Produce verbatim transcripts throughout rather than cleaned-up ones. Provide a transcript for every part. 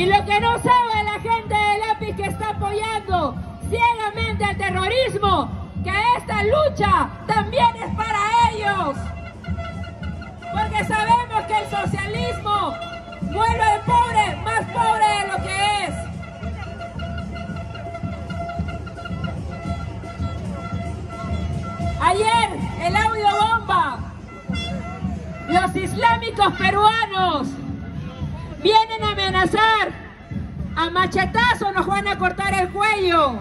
Y lo que no sabe la gente del A P I que está apoyando ciegamente al terrorismo, que esta lucha también es para ellos. Porque sabemos que el socialismo vuelve al pobre más pobre de lo que es. Ayer, el audio bomba. Los islámicos peruanos vienen a amenazar. A machetazos nos van a cortar el cuello.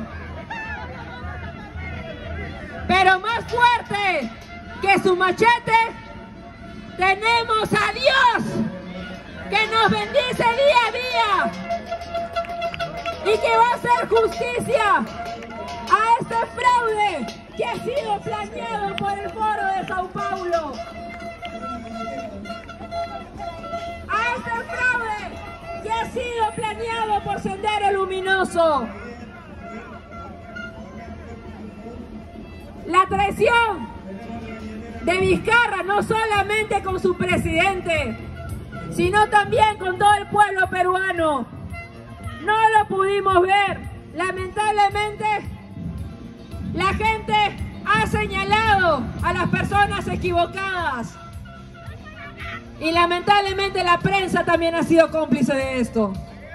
Pero más fuerte que su machete, tenemos a Dios, que nos bendice día a día y que va a hacer justicia a este fraude que ha sido planeado por el Foro de Sao Paulo. A este fraude que ha sido planeado por Sendero Luminoso. La traición de Vizcarra, no solamente con su presidente, sino también con todo el pueblo peruano. No lo pudimos ver. Lamentablemente, la gente ha señalado a las personas equivocadas. Y lamentablemente la prensa también ha sido cómplice de esto.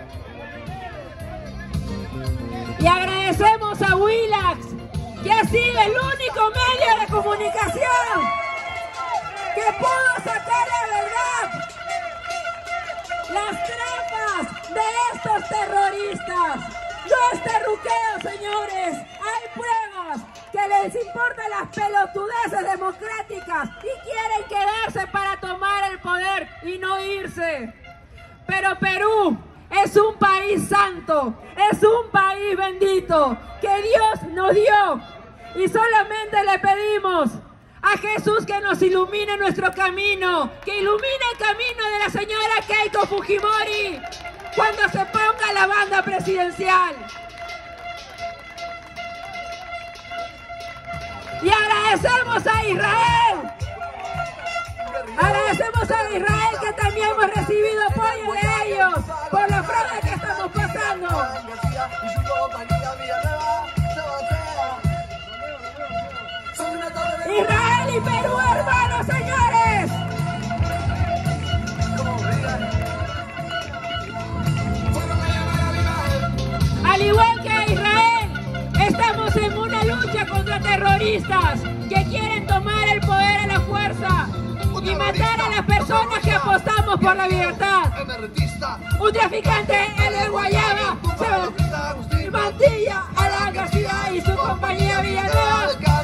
Y agradecemos a Willax, que ha sido el único medio de comunicación que pudo sacar la verdad, las trampas de estos terroristas. No es terruqueo, señores. Hay pruebas que les importan las pelotudeces democráticas y quieren quedarse para tomar el poder y no irse. Pero Perú es un país santo, es un país bendito que Dios nos dio y solamente le pedimos a Jesús que nos ilumine nuestro camino, que ilumine el camino de la señora Keiko Fujimori cuando se ponga la banda presidencial. Y agradecemos a Israel, agradecemos a Israel que también hemos recibido apoyo de ellos por la fraude que estamos pasando. Israel y Perú, hermanos, señores. Al igual que Israel, estamos en una lucha contra terroristas que quieren tomar el poder a la fuerza y matar a las personas que apostamos por la libertad. Un traficante, el de Guayaba, se Mantilla, Alan García y su compañía Villanueva.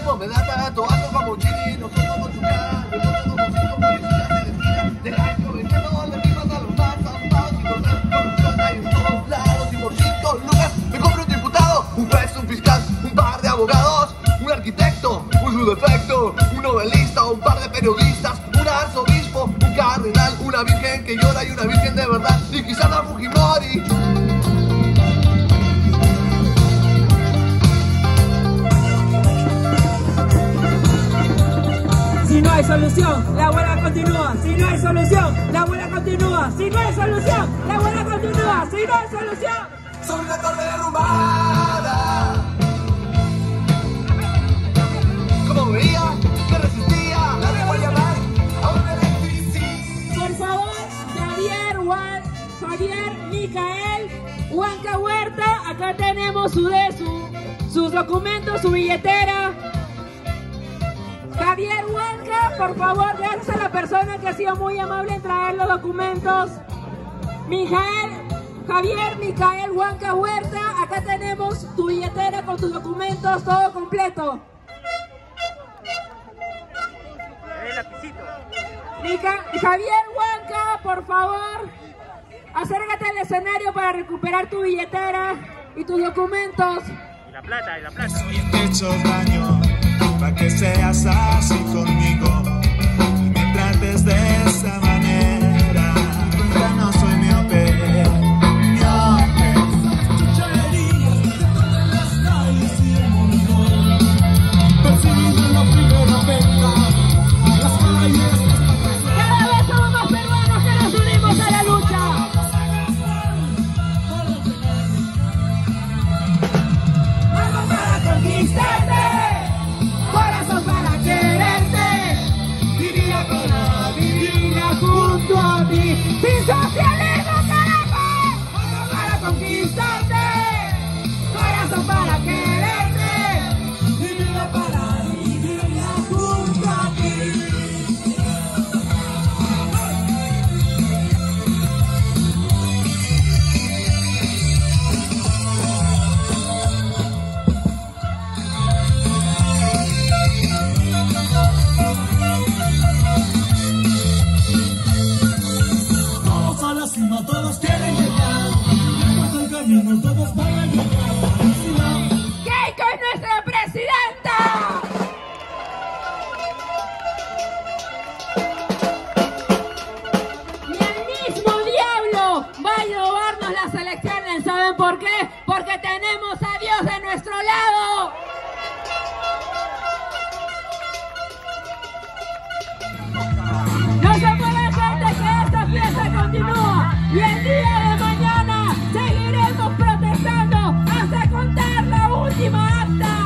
Me compro un diputado, un juez, un fiscal, un par de abogados, un arquitecto, un subdefecto, un novelista, un par de periodistas, un arzobispo, un cardenal, una virgen que llora y una virgen de verdad, y quizá la Fujimori. Si no hay solución, la huelga continúa. Si no hay solución, la huelga continúa. Si no hay solución, la huelga continúa. Si no hay solución. Soy una torre derrumbada. Como veía que resistía, la debo llamar a un electricista. Por favor, Javier, Juan, Javier, Micael, Huanca Huerta, acá tenemos su de su, sus documentos, su billetera. Javier Huanca, por favor, gracias a la persona que ha sido muy amable en traer los documentos. Mijael, Javier, Micael, Huanca Huerta, acá tenemos tu billetera con tus documentos, todo completo. Mica, Javier Huanca, por favor, acércate al escenario para recuperar tu billetera y tus documentos. Y la plata, y la plata. Soy el techo daño, para que seas así conmigo, me trates de esa manera, ya no soy miope. No se puede gente que esta fiesta continúa y el día de mañana seguiremos protestando hasta contar la última acta.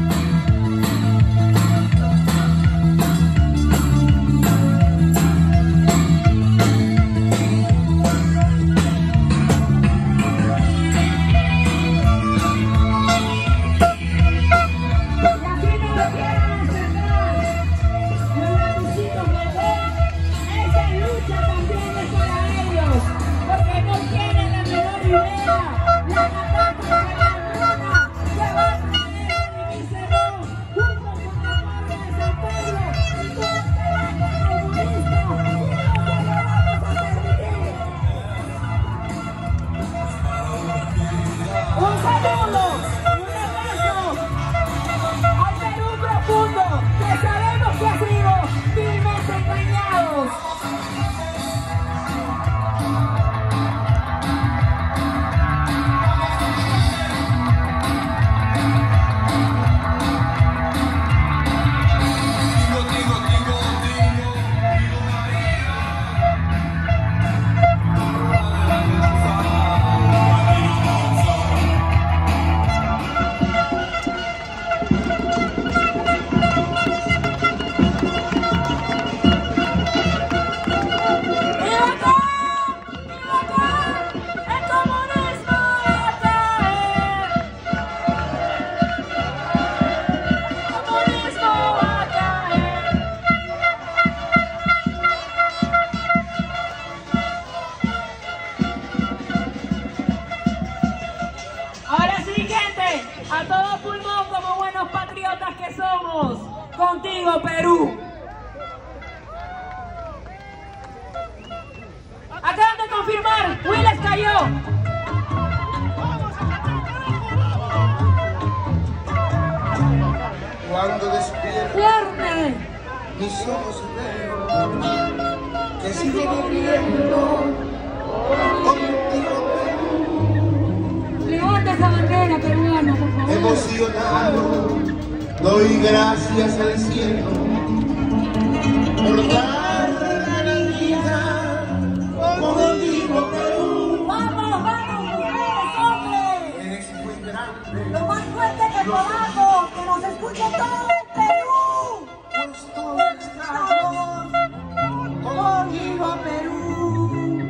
A todo pulmón como buenos patriotas que somos. Contigo, Perú. Acaban de confirmar, Willax cayó. Cuando despierto, ¡Fuerte! mis ojos veo que sigue viviendo contigo. Levanta esa bandera peruana, por favor. Emocionado, doy gracias al cielo por darme la vida contigo, Perú. ¡Vamos, vamos, mujeres, hombres! Eres muy grande, Lo más fuerte que podamos, que nos escuche todo el Perú. pues todo estamos contigo, Perú.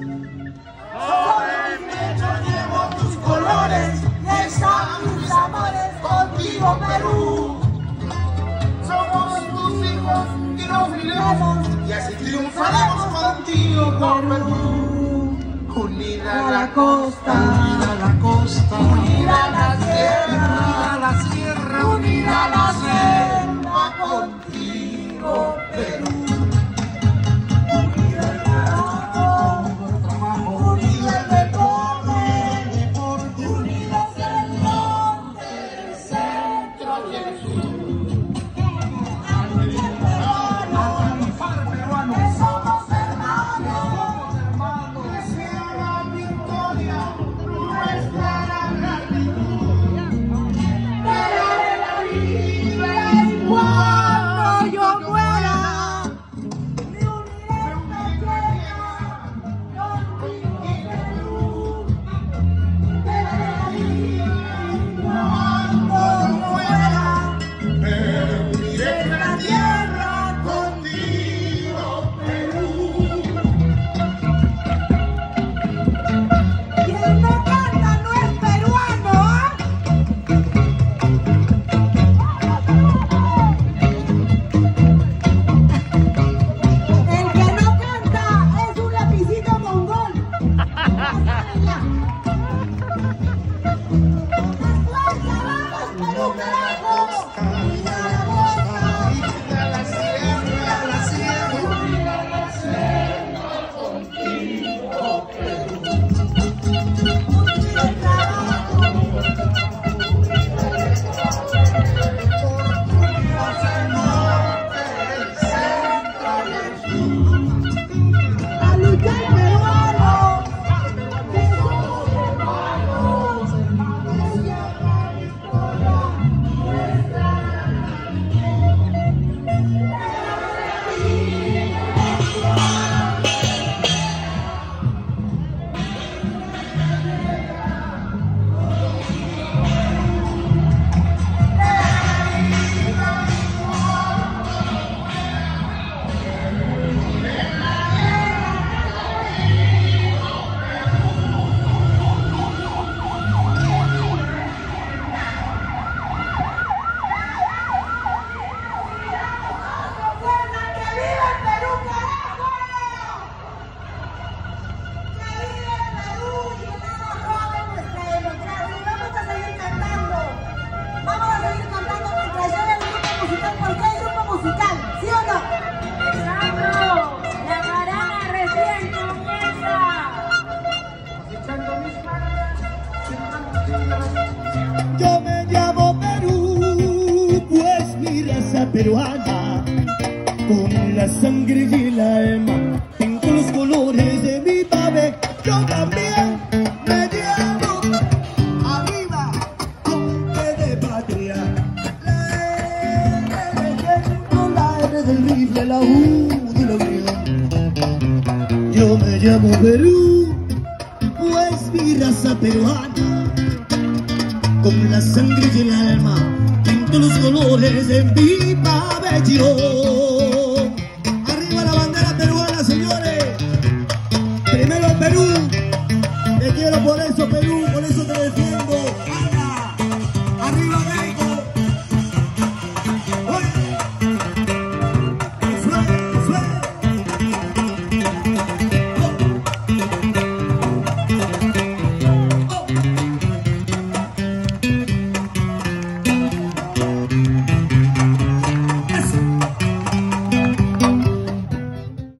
Sobre mi pecho llevo tus colores y están mis amores contigo, Perú. Somos tus hijos y nos miremos y así triunfaremos contigo, Perú. Unida a la costa, unida a la costa, unida a la sierra, unida a la sierra, unida a la selva, contigo, Perú. Unida al trabajo, trabajo, unida al deporte, deporte, unidas el norte, el centro y el sur. Somos hermanos, hermanos, que sea la victoria nuestra gratitud. Te daré la vida y cuando peruana. Con la sangre y el alma pinto los colores de mi pabellón. Yo también me llevo arriba, hombre de patria. La R del ejemplo, la R del rifle, la U de la unión. Yo me llamo Perú, pues mi raza peruana. Con la sangre y el alma pinto los colores de mi pabellón. Arriba la bandera peruana, señores. Primero Perú, te quiero por eso, Perú, por eso te defiendo.